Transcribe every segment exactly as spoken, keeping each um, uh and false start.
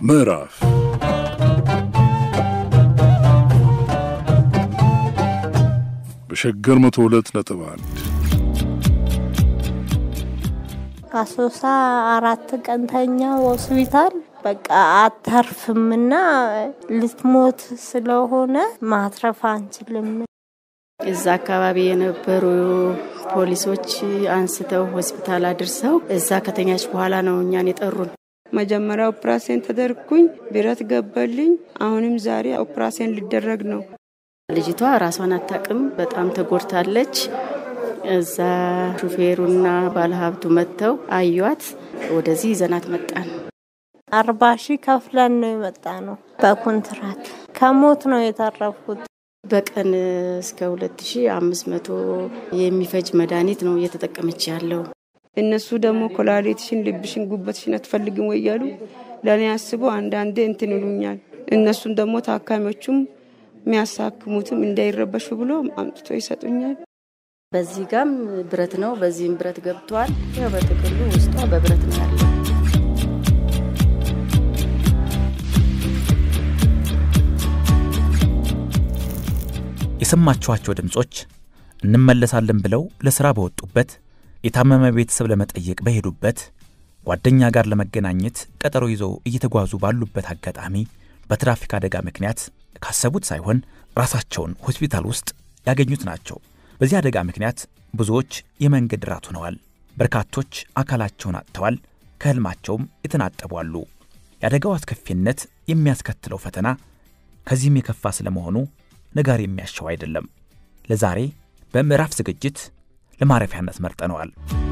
ምዕራፍ በሸገር መቶ ሁለት ነጥብ አንድ አሶሳ አራት ቀን ተኛው ሆስፒታል በቃ አታርፍምና ልትሞት ስለሆነ ማትረፍ አንችልም። እዛ አካባቢ የነበሩ ፖሊሶች አንስተው ሆስፒታል አድርሰው እዛ ከተኛች በኋላ ነው እኛን የጠሩን። መጀመሪያ ኦፕራሽን ተደርኩኝ፣ ብረት ገባልኝ። አሁንም ዛሬ ኦፕራሽን ሊደረግ ነው። ልጅቷ ራሷን አታቅም፣ በጣም ተጎድታለች። እዛ ሹፌሩና ባለሀብቱ መተው አዩት። ወደዚህ ዘናት መጣን። አርባ ሺህ ከፍለን ነው የመጣነው በኮንትራት። ከሞት ነው የተረፉት። በቀን እስከ ሁለት ሺህ አምስት መቶ የሚፈጅ መድኃኒት ነው እየተጠቀመች ያለው። እነሱ ደግሞ ኮላሊትሽን ልብሽን ጉበትሽን አትፈልግም ወይ ያሉ ለኔ አስቦ አንዳንዴ እንትን ይሉኛል። እነሱም ደግሞ ታካሚዎቹም የሚያሳክሙትም እንዳይረበሹ ብሎ አምጥቶ ይሰጡኛል። በዚህ ጋም ብረት ነው፣ በዚህም ብረት ገብቷል። ያው በጥቅሉ ውስጧ በብረት ነው ያለው። የሰማችኋቸው ድምጾች እንመለሳለን ብለው ለሥራ በወጡበት፣ የታመመ ቤተሰብ ለመጠየቅ በሄዱበት፣ ጓደኛ ጋር ለመገናኘት ቀጠሮ ይዘው እየተጓዙ ባሉበት አጋጣሚ በትራፊክ አደጋ ምክንያት ካሰቡት ሳይሆን ራሳቸውን ሆስፒታል ውስጥ ያገኙት ናቸው። በዚህ አደጋ ምክንያት ብዙዎች የመንገድ ራት ሆነዋል። በርካቶች አካላቸውን አጥተዋል፣ ከህልማቸውም የተናጠቡ አሉ። የአደጋው አስከፊነት የሚያስከትለው ፈተና ከዚህም የከፋ ስለመሆኑ ነጋሪ የሚያሻው አይደለም። ለዛሬ በምዕራፍ ዝግጅት ለማረፊያነት መርጠነዋል።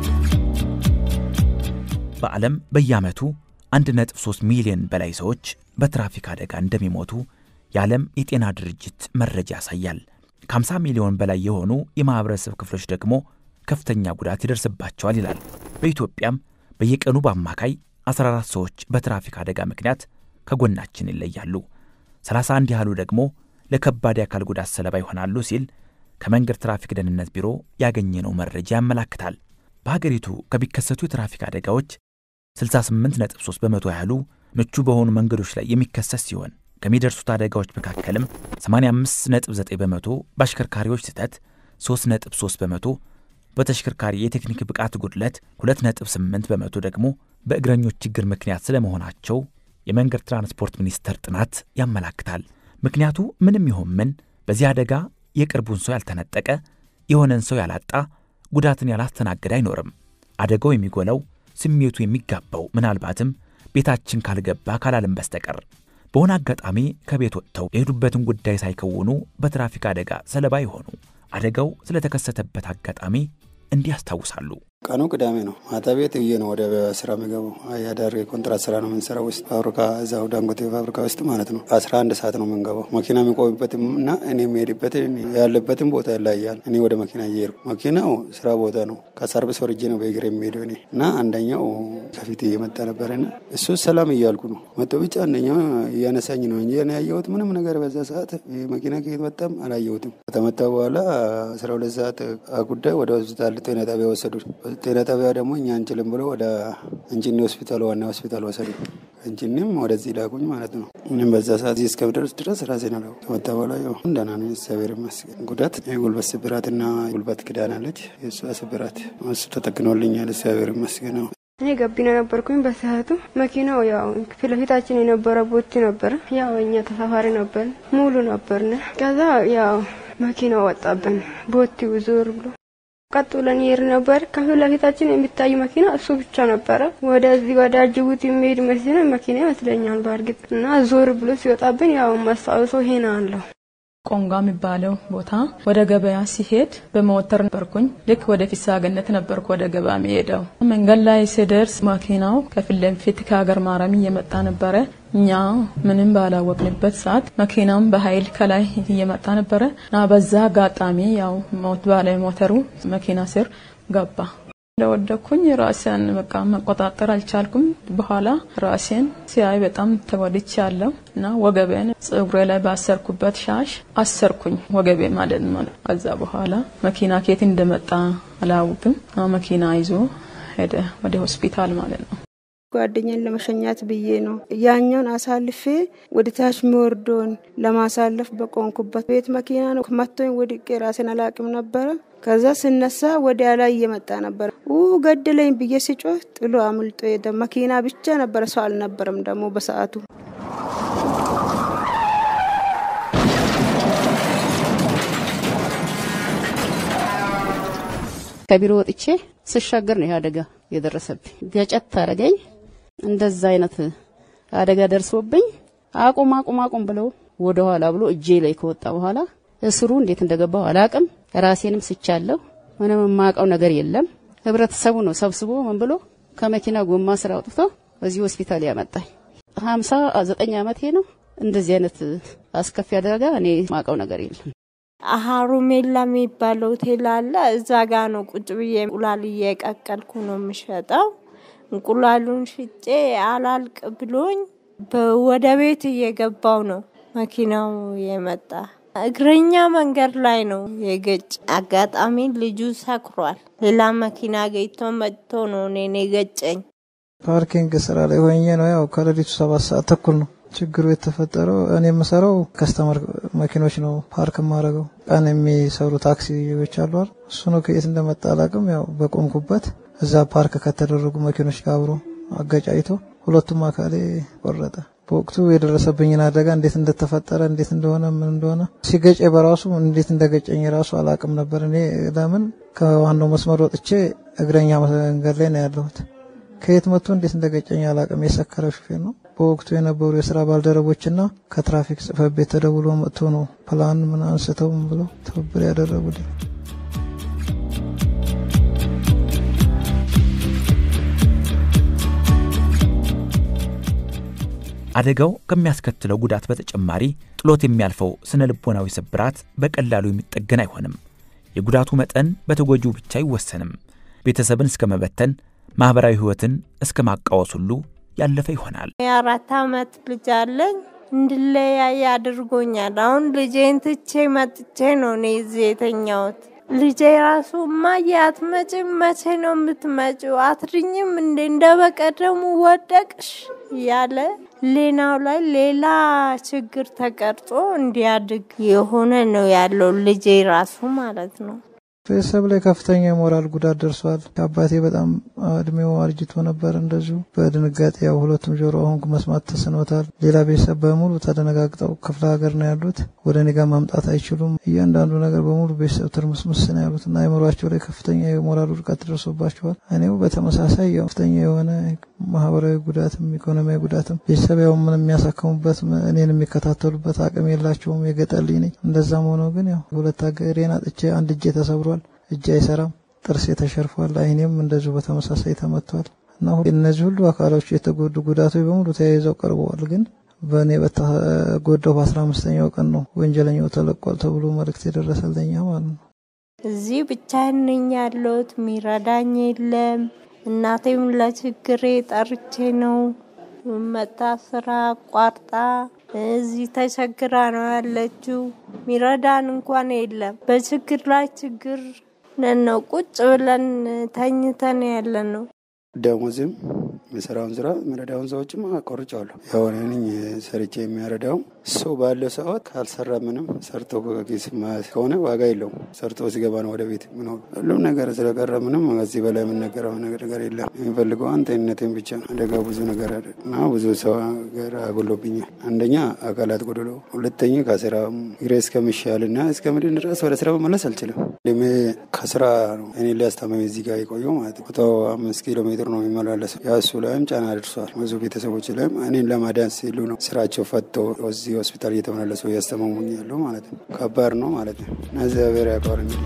በዓለም በየዓመቱ አንድ ነጥብ ሶስት ሚሊዮን በላይ ሰዎች በትራፊክ አደጋ እንደሚሞቱ የዓለም የጤና ድርጅት መረጃ ያሳያል። ከሃምሳ ሚሊዮን በላይ የሆኑ የማህበረሰብ ክፍሎች ደግሞ ከፍተኛ ጉዳት ይደርስባቸዋል ይላል። በኢትዮጵያም በየቀኑ በአማካይ አስራ አራት ሰዎች በትራፊክ አደጋ ምክንያት ከጎናችን ይለያሉ። ሰላሳ አንድ ያህሉ ደግሞ ለከባድ የአካል ጉዳት ሰለባ ይሆናሉ ሲል ከመንገድ ትራፊክ ደህንነት ቢሮ ያገኘነው መረጃ ያመለክታል። በሀገሪቱ ከሚከሰቱ የትራፊክ አደጋዎች ስልሳ ስምንት ነጥብ ሶስት በመቶ ያህሉ ምቹ በሆኑ መንገዶች ላይ የሚከሰት ሲሆን ከሚደርሱት አደጋዎች መካከልም ሰማንያ አምስት ነጥብ ዘጠኝ በመቶ በአሽከርካሪዎች ስህተት፣ ሶስት ነጥብ ሶስት በመቶ በተሽከርካሪ የቴክኒክ ብቃት ጉድለት፣ ሁለት ነጥብ ስምንት በመቶ ደግሞ በእግረኞች ችግር ምክንያት ስለመሆናቸው የመንገድ ትራንስፖርት ሚኒስቴር ጥናት ያመለክታል። ምክንያቱ ምንም ይሁን ምን በዚህ አደጋ የቅርቡን ሰው ያልተነጠቀ፣ የሆነን ሰው ያላጣ፣ ጉዳትን ያላስተናገደ አይኖርም። አደጋው የሚጎለው ስሜቱ የሚጋባው ምናልባትም ቤታችን ካልገባ ካላለም በስተቀር በሆነ አጋጣሚ ከቤት ወጥተው የሄዱበትን ጉዳይ ሳይከውኑ በትራፊክ አደጋ ሰለባ ይሆኑ አደጋው ስለተከሰተበት አጋጣሚ እንዲያስታውሳሉ። ቀኑ ቅዳሜ ነው። ማታ ቤት እየ ነው ወደ ስራ መገቡ ያዳር ኮንትራት ስራ ነው የምንሰራው ውስጥ ፋብሪካ እዛው ዳንጎቴ ፋብሪካ ውስጥ ማለት ነው። አስራ አንድ ሰዓት ነው የምንገባው። መኪና የሚቆምበትና እኔ የምሄድበት ያለበትን ቦታ ይለያያል። እኔ ወደ መኪና እየሄድኩ መኪናው ስራ ቦታ ነው። ከሰርቪስ ወርጄ ነው በእግሬ የምሄደው እኔ እና አንደኛው ከፊት እየመጣ ነበርና እሱ ሰላም እያልኩ ነው መጥቶ ብቻ አንደኛው እያነሳኝ ነው እንጂ እኔ ያየሁት ምንም ነገር በዛ ሰዓት መኪና ከየት መጣም አላየሁትም። ከተመታ በኋላ አስራ ሁለት ሰዓት ጉዳይ ወደ ሆስፒታል ጤና ጣቢያ ወሰዱት። ጤና ጣቢያ ደግሞ እኛ አንችልም ብሎ ወደ እንጂኒ ሆስፒታል ዋና ሆስፒታል ወሰዱ። እንጂኒም ወደዚህ ላኩኝ ማለት ነው። ምንም በዛ ሰዓት እስከምደርስ ድረስ ራሴን አለው ተመታ በኋላ ያው እንደና ነው እግዚአብሔር ይመስገን። ጉዳት የጉልበት ስብራትና ጉልበት ክዳን አለች። የሱ ስብራት እሱ ተጠቅኖልኛል እግዚአብሔር ይመስገን። እኔ ገቢና ነበርኩኝ በሰዓቱ። መኪናው ያው ፊት ለፊታችን የነበረ ቦቲ ነበር። ያው እኛ ተሳፋሪ ነበር ሙሉ ነበርና ከዛ ያው መኪናው ወጣብን። ቦቲው ዞር ብሎ ቀጥለን ይር ነበር። ከፊት ለፊታችን የሚታይ መኪና እሱ ብቻ ነበር። ወደዚህ ወደ ጅቡቲ የሚሄድ መኪና ይመስለኛል በእርግጥ እና ዞር ብሎ ሲወጣብን ያው ማስታወሶ ሄና አለው። ቆንጋ የሚባለው ቦታ ወደ ገበያ ሲሄድ በሞተር ነበርኩኝ። ልክ ወደ ፊሳገነት ነበርኩ ወደ ገበያ የሚሄደው። መንገድ ላይ ሲደርስ መኪናው ከፊት ለፊት ከሀገር ማረም እየመጣ ነበረ። እኛ ምንም ባላወቅንበት ሰዓት መኪናም በኃይል ከላይ እየመጣ ነበረ እና በዛ አጋጣሚ ያው ሞት ባለ ሞተሩ መኪና ስር ገባ። ለወደኩኝ ራሴን በቃ መቆጣጠር አልቻልኩም። በኋላ ራሴን ሲያይ በጣም ተጎድቻለሁ እና ወገቤን ጸጉሬ ላይ ባሰርኩበት ሻሽ አሰርኩኝ ወገቤ ማለት ነው። ከዛ በኋላ መኪና ከየት እንደመጣ አላውቅም። መኪና ይዞ ሄደ ወደ ሆስፒታል ማለት ነው። ጓደኛን ለመሸኛት ብዬ ነው ያኛውን አሳልፌ ወደ ታች ምወርዶን ለማሳለፍ በቆንኩበት ቤት መኪና ነው መጥቶኝ ወድቄ ራሴን አላቅም ነበር ከዛ ስነሳ ወዲያ ላይ እየመጣ ነበር ኡ ገደለኝ ብዬ ሲጮህ ጥሎ አምልጦ ሄደ መኪና ብቻ ነበር ሰው አልነበረም ደግሞ በሰዓቱ ከቢሮ ወጥቼ ስሻገር ነው ያደጋ የደረሰብኝ ገጨት ታረገኝ እንደዛ አይነት አደጋ ደርሶብኝ አቁም አቁም አቁም ብለው ወደ ኋላ ብሎ እጄ ላይ ከወጣ በኋላ እስሩ እንዴት እንደገባው አላቅም ራሴንም ስቻለሁ ምንም ማቀው ነገር የለም ህብረተሰቡ ነው ሰብስቦ ምን ብሎ ከመኪና ጎማ ስራ አውጥቶ እዚህ ሆስፒታል ያመጣኝ ሃምሳ ዘጠኝ አመቴ ነው እንደዚህ አይነት አስከፊ አደጋ እኔ ማቀው ነገር የለም አሃሩሜላ የሚባለው ሆቴል አለ እዛ ጋር ነው ቁጭ ብዬ እንቁላል እየቀቀልኩ ነው የምሸጠው እንቁላሉን ሽጬ አላልቅ ብሎኝ ወደ ቤት እየገባው ነው መኪናው የመጣ እግረኛ መንገድ ላይ ነው የገጭ አጋጣሚ ልጁ ሰክሯል ሌላ መኪና ገይቶ መጥቶ ነው እኔ ገጨኝ ፓርኪንግ ስራ ላይ ሆኜ ነው ያው ከሌሊቱ ሰባት ሰዓት ተኩል ነው ችግሩ የተፈጠረው እኔ የምሰራው ከስተመር መኪኖች ነው ፓርክ ማረገው ቀን የሚሰሩ ታክሲዎች አሉ አይደል እሱ ነው ከየት እንደመጣ አላቅም ያው በቆምኩበት እዛ ፓርክ ከተደረጉ መኪኖች ጋር አብሮ አጋጫይቶ ሁለቱም አካሌ ቆረጠ በወቅቱ የደረሰብኝና አደጋ እንዴት እንደተፈጠረ እንዴት እንደሆነ ምን እንደሆነ ሲገጨ በራሱ እንዴት እንደገጨኝ ራሱ አላቅም ነበር እኔ ለምን ከዋናው መስመር ወጥቼ እግረኛ መንገድ ላይ ነው ያለሁት ከየት መጥቶ እንዴት እንደገጨኝ አላቅም የሰከረ ሹፌር ነው በወቅቱ የነበሩ የሥራ ባልደረቦችና ከትራፊክ ጽፈት ቤት ተደውሎ መጥቶ ነው ፕላን ምን አንስተው ብሎ ተብብር ያደረጉልኝ አደጋው ከሚያስከትለው ጉዳት በተጨማሪ ጥሎት የሚያልፈው ስነልቦናዊ ስብራት በቀላሉ የሚጠገን አይሆንም የጉዳቱ መጠን በተጎጂው ብቻ አይወሰንም ቤተሰብን እስከመበተን ማህበራዊ ህይወትን እስከማቃወስ ሁሉ ያለፈ ይሆናል የአራት አመት ልጅ አለኝ እንድለያይ አድርጎኛል አሁን ልጄን ትቼ መጥቼ ነው እኔ እዚህ የተኛሁት ልጄ ራሱ ማያት መጭም መቼ ነው የምትመጪው አትድኝም እንደ እንደበቀደሙ ወደቅሽ ያለ ሌናው ላይ ሌላ ችግር ተቀርጾ እንዲያድግ የሆነ ነው ያለው ልጄ ራሱ ማለት ነው ቤተሰብ ላይ ከፍተኛ የሞራል ጉዳት ደርሷል አባቴ በጣም እድሜው አርጅቶ ነበር እንደዚሁ በድንጋጤ ያው ሁለቱም ጆሮ አሁን መስማት ተስኖታል ሌላ ቤተሰብ በሙሉ ተደነጋግጠው ክፍለ ሀገር ነው ያሉት ወደ እኔ ጋር ማምጣት አይችሉም እያንዳንዱ ነገር በሙሉ ቤተሰብ ትርምስምስ ነው ያሉትና አይምሯቸው ላይ ከፍተኛ የሞራል ውድቀት ደርሶባቸዋል እኔው በተመሳሳይ ያው ከፍተኛ የሆነ ማህበራዊ ጉዳትም ኢኮኖሚያዊ ጉዳትም ቤተሰብ ያው ምን የሚያሳከሙበት እኔን የሚከታተሉበት አቅም የላቸውም የገጠልኝ ነኝ እንደዛም ሆኖ ግን ያው ሁለት አገሬና ጥቼ አንድ እጄ ተሰብሯል እጄ አይሰራም ጥርሴ ተሸርፏል አይኔም እንደዚሁ በተመሳሳይ ተመቷል እና እነዚህ ሁሉ አካሎች የተጎዱ ጉዳቶች በሙሉ ተያይዘው ቀርበዋል ግን በእኔ በተጎዳው በ15ኛው ቀን ነው ወንጀለኛው ተለቋል ተብሎ መልእክት የደረሰልኝ ማለት ነው እዚህ ብቻዬን ነኝ ያለሁት ሚረዳኝ የለም እናቴም ለችግሬ ጠርቼ ነው መጣ ስራ ቋርጣ እዚህ ተቸግራ ነው ያለችው ሚረዳን እንኳን የለም በችግር ላይ ችግር ነው ቁጭ ብለን ተኝተን ያለነው ደሞዝም መስራውን ስራ መረዳውን ሰዎችም አቆርጫለሁ ያው እኔ ሰርቼ የሚያረዳው ሰው ባለ ሰዓት ካልሰራ ምንም ሰርቶ ከኪስ ማስከሆነ ዋጋ የለውም ሰርቶ ሲገባ ነው ወደ ቤት ምን ሁሉም ነገር ስለቀረ ምንም ከዚህ በላይ ምን ነገር ነገር የለም የሚፈልገው አንተነቴን ብቻ አደጋ ብዙ ነገር እና ብዙ ሰው ጋር አጎሎብኛል አንደኛ አካላት ጎደሎ ሁለተኛ ከስራ ግሬስ ከመሻልና እስከምድን ድረስ ወደ ስራ መመለስ አልችልም ለምን ከስራ እኔ ሊያስተማመኝ እዚህ ጋር ይቆየው ማለት ነው አምስት ኪሎ ሜትር ነው የሚመላለሰው ያሱ ላይም ጫና አድርሷል ብዙ ቤተሰቦች ላይም እኔን ለማዳን ሲሉ ነው ስራቸው ፈተው እዚህ ሆስፒታል እየተመላለሱ ያስተማሙኝ ያለው ማለት ነው ከባድ ነው ማለት ነው እግዚአብሔር ያውቃል እንግዲህ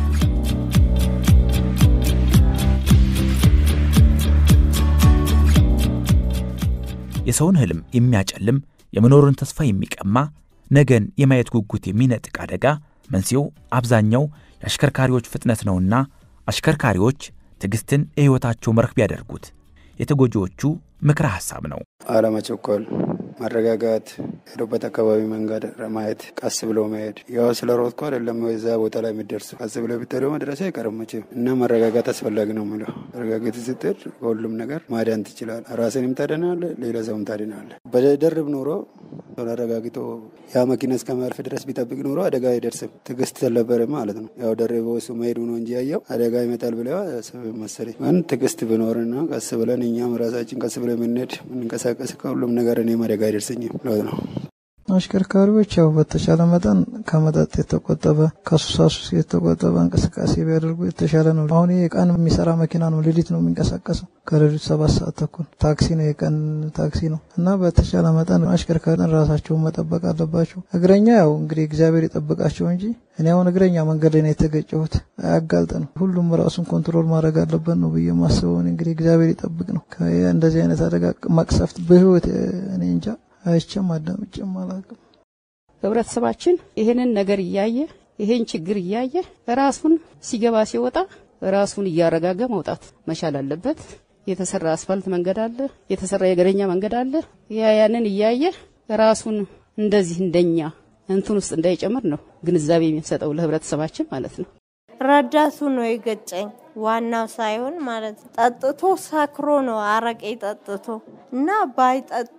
የሰውን ህልም የሚያጨልም የመኖርን ተስፋ የሚቀማ ነገን የማየት ጉጉት የሚነጥቅ አደጋ መንስኤው አብዛኛው የአሽከርካሪዎች ፍጥነት ነውና አሽከርካሪዎች ትግስትን የህይወታቸው መርህ ቢያደርጉት የተጎጂዎቹ ምክረ ሐሳብ ነው አለመቸኮል ማረጋጋት ሄዶበት አካባቢ መንገድ ማየት ቀስ ብሎ መሄድ ያው ስለሮጥኩ አይደለም እዛ ቦታ ላይ የሚደርስ ቀስ ብሎ ቢተደው መድረስ አይቀርም መቼም እና መረጋጋት አስፈላጊ ነው ማለት መረጋጋት ስትል ሁሉም ነገር ማዳን ትችላል ራስንም ታድናለህ ሌላ ሰውም ታድናለህ በደርብ ኖሮ ተረጋግቶ ያ መኪና እስከማልፍ ድረስ ቢጠብቅ ኖሮ አደጋ አይደርስም ትግስት ተለበረ ማለት ነው ያው ደርበው እሱ መሄዱ ነው እንጂ ያየው አደጋ ይመጣል ብለው መሰለኝ ማን ትግስት ቢኖርና ቀስ ብለን እኛም ራሳችን ቀስ ብለን ምንሄድ ምንንቀሳቀስ ከሁሉም ነገር እኔ አደጋ አይደርስኝም ነው አሽከርካሪዎች ያው በተቻለ መጠን ከመጠጥ የተቆጠበ ከሱሳሱስ የተቆጠበ እንቅስቃሴ ቢያደርጉ የተሻለ ነው አሁን የቀን የሚሰራ መኪና ነው ሌሊት ነው የሚንቀሳቀሰው ከሌሊት ሰባት ሰዓት ተኩል ታክሲ ነው የቀን ታክሲ ነው እና በተቻለ መጠን አሽከርካሪን ራሳቸውን መጠበቅ አለባቸው እግረኛ ያው እንግዲህ እግዚአብሔር ይጠብቃቸው እንጂ እኔ አሁን እግረኛ መንገድ ላይ ነው የተገጨሁት አያጋልጠን ሁሉም ራሱን ኮንትሮል ማድረግ አለበት ነው ብዬ ማስበው እንግዲህ እግዚአብሔር ይጠብቅ ነው እንደዚህ አይነት አደጋ ማክሰፍት በህይወት እኔ እንጃ አይቼም አዳምጬም አላውቅም ህብረተሰባችን ይሄንን ነገር ያያየ ይሄን ችግር ያያየ ራሱን ሲገባ ሲወጣ ራሱን ያረጋጋ መውጣት መቻል አለበት የተሰራ አስፋልት መንገድ አለ የተሰራ የገረኛ መንገድ አለ ያ ያንን ያያየ ራሱን እንደዚህ እንደኛ እንትን ውስጥ እንዳይጨምር ነው ግንዛቤ የሚሰጠው ለህብረተሰባችን ማለት ነው ረዳቱ ነው የገጨኝ ዋናው ሳይሆን ማለት ጠጥቶ ሰክሮ ነው አረቄ ጠጥቶ እና ባይጠጡ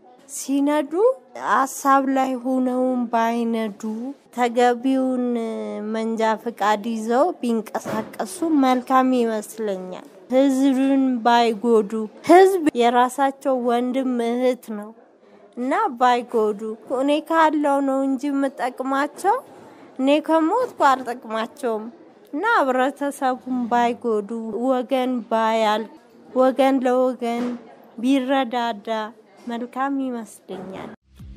ሲነዱ አሳብ ላይ ሆነውን ባይነዱ ተገቢውን መንጃ ፍቃድ ይዘው ቢንቀሳቀሱ መልካም ይመስለኛል ህዝብን ባይጎዱ ህዝብ የራሳቸው ወንድም እህት ነው እና ባይጎዱ እኔ ካለው ነው እንጂ መጠቅማቸው እኔ ከሞትኩ አልጠቅማቸውም እና ህብረተሰቡን ባይጎዱ ወገን ባያል ወገን ለወገን ቢረዳዳ መልካም ይመስለኛል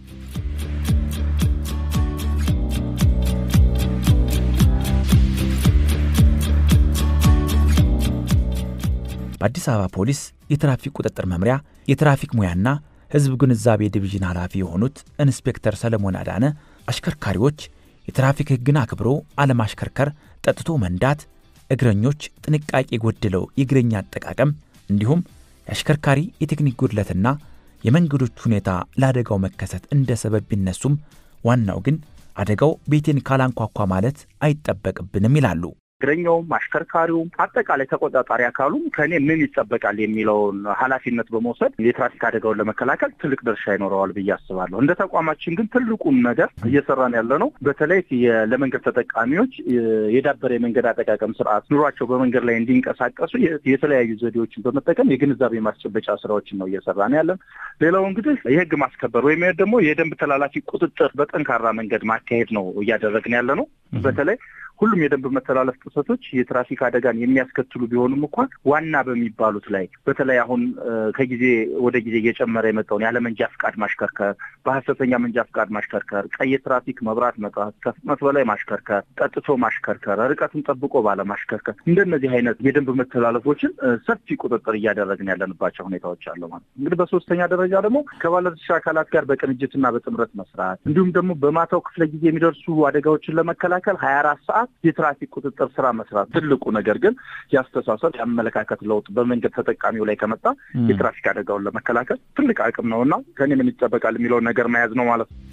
በአዲስ አበባ ፖሊስ የትራፊክ ቁጥጥር መምሪያ የትራፊክ ሙያና ህዝብ ግንዛቤ ዲቪዥን ኃላፊ የሆኑት ኢንስፔክተር ሰለሞን አዳነ አሽከርካሪዎች የትራፊክ ህግን አክብሮ አለማሽከርከር ጠጥቶ መንዳት እግረኞች ጥንቃቄ ጎድለው የእግረኛ አጠቃቀም እንዲሁም የአሽከርካሪ የቴክኒክ ጉድለትና የመንገዶች ሁኔታ ለአደጋው መከሰት እንደ ሰበብ ቢነሱም ዋናው ግን አደጋው ቤቴን ካላንኳኳ ማለት አይጠበቅብንም ይላሉ እግረኛውም አሽከርካሪውም አጠቃላይ ተቆጣጣሪ አካሉም ከኔ ምን ይጠበቃል የሚለውን ኃላፊነት በመውሰድ የትራፊክ አደጋውን ለመከላከል ትልቅ ድርሻ ይኖረዋል ብዬ አስባለሁ እንደ ተቋማችን ግን ትልቁን ነገር እየሰራን ያለነው በተለይ ለመንገድ ተጠቃሚዎች የዳበረ የመንገድ አጠቃቀም ስርዓት ኑሯቸው በመንገድ ላይ እንዲንቀሳቀሱ የተለያዩ ዘዴዎችን በመጠቀም የግንዛቤ ማስጨበጫ ስራዎችን ነው እየሰራን ያለን ሌላው እንግዲህ የህግ ማስከበር ወይም ደግሞ የደንብ ተላላፊ ቁጥጥር በጠንካራ መንገድ ማካሄድ ነው እያደረግን ያለነው በተለይ ሁሉም የደንብ መተላለፍ ጥሰቶች የትራፊክ አደጋን የሚያስከትሉ ቢሆኑም እንኳን ዋና በሚባሉት ላይ በተለይ አሁን ከጊዜ ወደ ጊዜ እየጨመረ የመጣውን ያለ መንጃ ፍቃድ ማሽከርከር በሐሰተኛ መንጃ ፍቃድ ማሽከርከር ቀይ ትራፊክ መብራት መጣት ከፍጥነት በላይ ማሽከርከር ጠጥቶ ማሽከርከር ርቀቱን ጠብቆ ባለ ማሽከርከር እንደነዚህ አይነት የደንብ መተላለፎችን ሰፊ ቁጥጥር እያደረግን ያለንባቸው ሁኔታዎች አሉ ማለት እንግዲህ በሶስተኛ ደረጃ ደግሞ ከባለድርሻ አካላት ጋር በቅንጅትና በጥምረት መስራት እንዲሁም ደግሞ በማታው ክፍለ ጊዜ የሚደርሱ አደጋዎችን ለመከላከል ሀያ አራት ሰዓት የትራፊክ ቁጥጥር ስራ መስራት ትልቁ ነገር ግን ያስተሳሰብ ያመለካከት ለውጥ በመንገድ ተጠቃሚው ላይ ከመጣ የትራፊክ አደጋውን ለመከላከል ትልቅ አቅም ነውና ከኔ ምን ይጠበቃል የሚለው ነገር መያዝ ነው ማለት ነው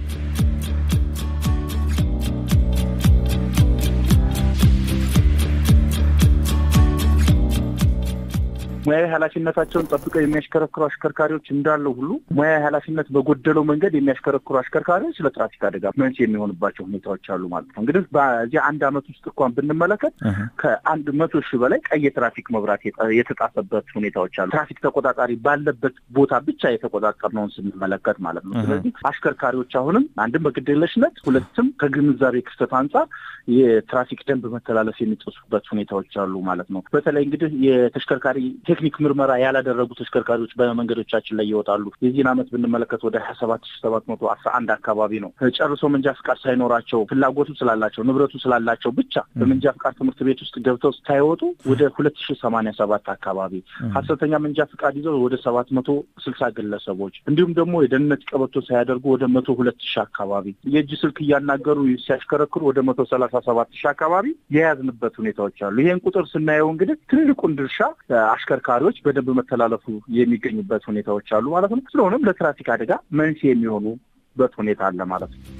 ሙያዊ ኃላፊነታቸውን ጠብቀው የሚያሽከረክሩ አሽከርካሪዎች እንዳለው ሁሉ ሙያዊ ኃላፊነት በጎደለው መንገድ የሚያሽከረክሩ አሽከርካሪዎች ለትራፊክ አደጋ መንስኤ የሚሆኑባቸው ሁኔታዎች አሉ ማለት ነው እንግዲህ በዚህ አንድ አመት ውስጥ እንኳን ብንመለከት ከአንድ መቶ ሺህ በላይ ቀይ ትራፊክ መብራት የተጣሰበት ሁኔታዎች አሉ ትራፊክ ተቆጣጣሪ ባለበት ቦታ ብቻ የተቆጣጠርነውን ስንመለከት ማለት ነው ስለዚህ አሽከርካሪዎች አሁንም አንድም በግዴለሽነት ሁለትም ከግንዛቤ ክስተት አንፃር የትራፊክ ደንብ መተላለፍ የሚጥሱበት ሁኔታዎች አሉ ማለት ነው በተለይ እንግዲህ የተሽከርካሪ ቴክኒክ ምርመራ ያላደረጉ ተሽከርካሪዎች በመንገዶቻችን ላይ ይወጣሉ የዚህን አመት ብንመለከት ወደ ሀያ ሰባት ሺህ ሰባት መቶ አስራ አንድ አካባቢ ነው ጨርሶ መንጃ ፍቃድ ሳይኖራቸው ፍላጎቱ ስላላቸው ንብረቱ ስላላቸው ብቻ በመንጃ ፍቃድ ትምህርት ቤት ውስጥ ገብተው ሳይወጡ ወደ ሁለት ሺህ ሰማንያ ሰባት አካባቢ ሐሰተኛ መንጃ ፍቃድ ይዘው ወደ ሰባት መቶ ስልሳ ግለሰቦች እንዲሁም ደግሞ የደህንነት ቀበቶ ሳያደርጉ ወደ መቶ ሁለት ሺህ አካባቢ የእጅ ስልክ እያናገሩ ሲያሽከረክሩ ወደ መቶ ሰላሳ ሰባት ሺህ አካባቢ የያዝንበት ሁኔታዎች አሉ ይሄን ቁጥር ስናየው እንግዲህ ትልቁን ድርሻ አሽከርካሪ ተሽከርካሪዎች በደንብ መተላለፉ የሚገኙበት ሁኔታዎች አሉ ማለት ነው። ስለሆነም ለትራፊክ አደጋ መንስኤ የሚሆኑበት ሁኔታ አለ ማለት ነው።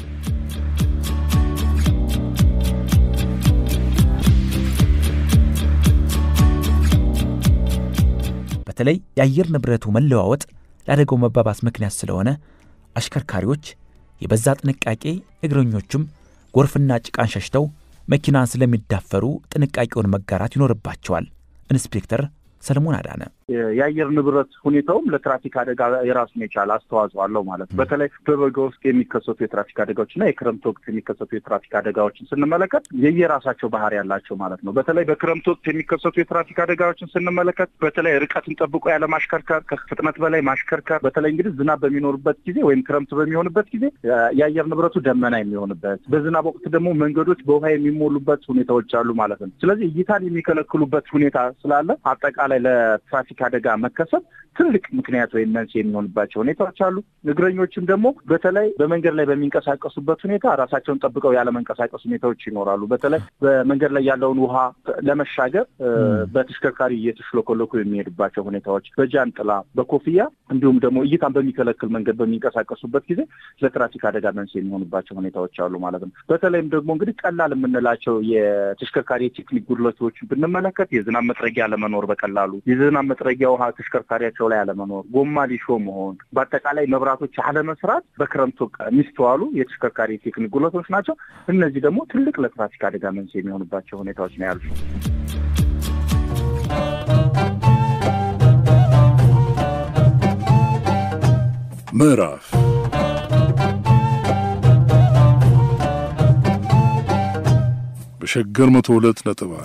በተለይ የአየር ንብረቱ መለዋወጥ ለአደጋው መባባስ ምክንያት ስለሆነ አሽከርካሪዎች የበዛ ጥንቃቄ፣ እግረኞችም ጎርፍና ጭቃን ሸሽተው መኪናን ስለሚዳፈሩ ጥንቃቄውን መጋራት ይኖርባቸዋል። ኢንስፔክተር ሰለሞን አዳነ የአየር ንብረት ሁኔታውም ለትራፊክ አደጋ የራሱን የቻለ አስተዋጽኦ አለው ማለት ነው። በተለይ በበጋ ውስጥ የሚከሰቱ የትራፊክ አደጋዎችና የክረምት ወቅት የሚከሰቱ የትራፊክ አደጋዎችን ስንመለከት የየራሳቸው ባህሪ ያላቸው ማለት ነው። በተለይ በክረምት ወቅት የሚከሰቱ የትራፊክ አደጋዎችን ስንመለከት በተለይ ርቀትን ጠብቆ ያለ ማሽከርከር፣ ከፍጥነት በላይ ማሽከርከር፣ በተለይ እንግዲህ ዝናብ በሚኖርበት ጊዜ ወይም ክረምት በሚሆንበት ጊዜ የአየር ንብረቱ ደመና የሚሆንበት፣ በዝናብ ወቅት ደግሞ መንገዶች በውሃ የሚሞሉበት ሁኔታዎች አሉ ማለት ነው። ስለዚህ እይታን የሚከለክሉበት ሁኔታ ስላለ አጠቃላይ ለትራፊክ አደጋ መከሰት ትልቅ ምክንያት ወይ መንስኤ የሚሆንባቸው ሁኔታዎች አሉ። እግረኞችም ደግሞ በተለይ በመንገድ ላይ በሚንቀሳቀሱበት ሁኔታ ራሳቸውን ጠብቀው ያለ መንቀሳቀስ ሁኔታዎች ይኖራሉ። በተለይ በመንገድ ላይ ያለውን ውሃ ለመሻገር በተሽከርካሪ እየተሽለኮለኩ የሚሄዱባቸው ሁኔታዎች፣ በጃንጥላ በኮፍያ እንዲሁም ደግሞ እይታን በሚከለክል መንገድ በሚንቀሳቀሱበት ጊዜ ለትራፊክ አደጋ መንስኤ የሚሆንባቸው ሁኔታዎች አሉ ማለት ነው። በተለይም ደግሞ እንግዲህ ቀላል የምንላቸው የተሽከርካሪ ቴክኒክ ጉድለቶች ብንመለከት የዝናብ መጥረጊያ ለመኖር በቀላሉ የዝናብ መጥረጊያ ውሃ ተሽከርካሪያቸው ላይ አለመኖር፣ ጎማ ሊሾ መሆን፣ በአጠቃላይ መብራቶች አለመስራት በክረምት ወቅት የሚስተዋሉ የተሽከርካሪ ቴክኒክ ጉድለቶች ናቸው። እነዚህ ደግሞ ትልቅ ለትራፊክ አደጋ መንስኤ የሚሆኑባቸው ሁኔታዎች ነው ያሉት። ምዕራፍ በሸገር መቶ ሁለት ነጥብ